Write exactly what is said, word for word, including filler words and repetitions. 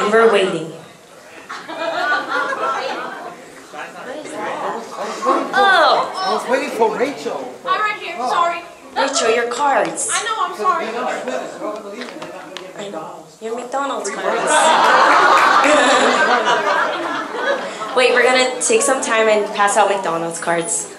We're waiting. Oh! I was waiting for Rachel. I'm right here. Sorry. Rachel, your cards. I know. I'm sorry. Your McDonald's cards. Wait, we're gonna take some time and pass out McDonald's cards.